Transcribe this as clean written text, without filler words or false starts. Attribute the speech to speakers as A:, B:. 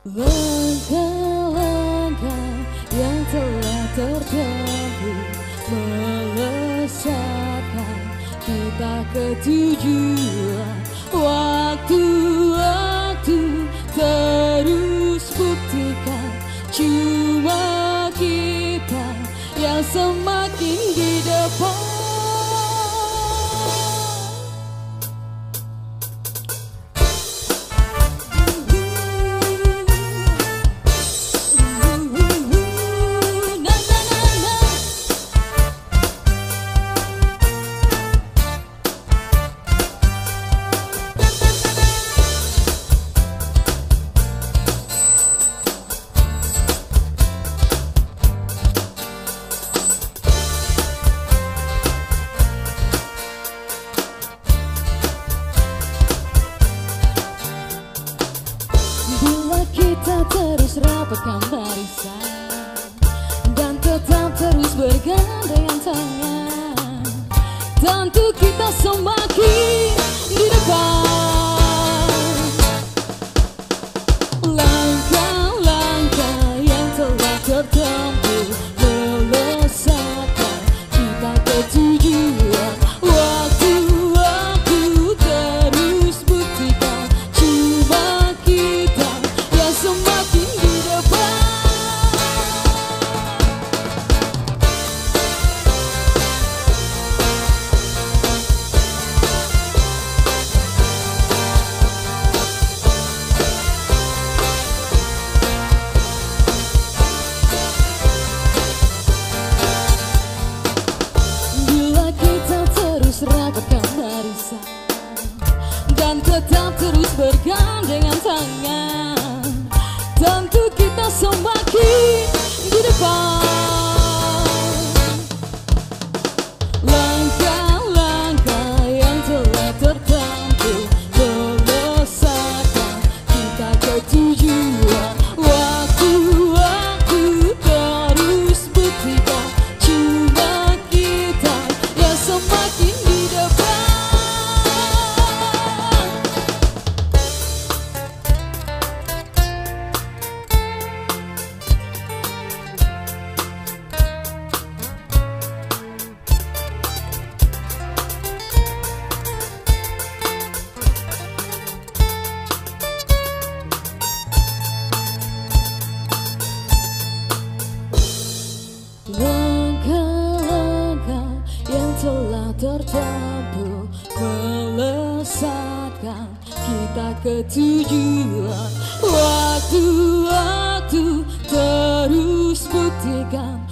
A: Langkah-langkah yang telah tertempuh melesatkan kita ke tujuan. Waktu-waktu terus buktikan cuma kita yang semakin di depan. Kita terus rapatkan barisan dan tetap terus bergandengan tangan, tentu kita semakin di depan. Langkah-langkah yang telah tertempuh melesatkan kita ke tujuan. Waktu-waktu terus buktikan cuma kita yang semakin di depan. Bila kita terus rapatkan barisan dan tetap terus bergandengan tangan, tentu kita semakin di depan. Langkah-langkah yang telah tertempuh melesatkan kita ke tujuan. Waktu-waktu terus buktikan cuma kita yang semakin di depan. Langkah-langkah yang telah tertempuh melesatkan kita ke tujuan. Waktu-waktu terus buktikan